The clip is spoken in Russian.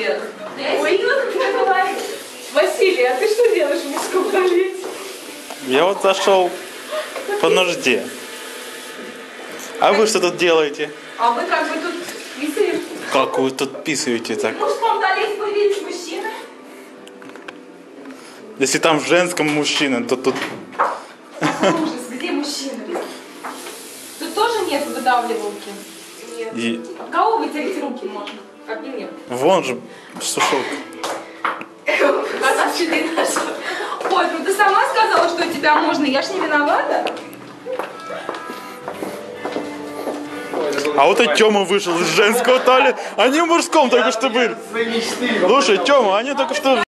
Привет. Ой, Василий, а ты что делаешь в мужском туалете? Я вот зашел по нужде. А вы что тут делаете? А вы как бы тут писаете? Как вы тут писаете так? В мужском туалете вы видите мужчины? Если там в женском мужчина, то тут... Ужас, где мужчины? Тут тоже нет выдавливалки? Нет. И... Кого вытереть руки можно? Как и нет. Вон же сушилка. Она ты нашла. Ой, ну ты сама сказала, что у тебя можно, я ж не виновата. А вот и Тёма вышел из женского туалета. Они в мужском только что были. Слушай, Тёма, они только что...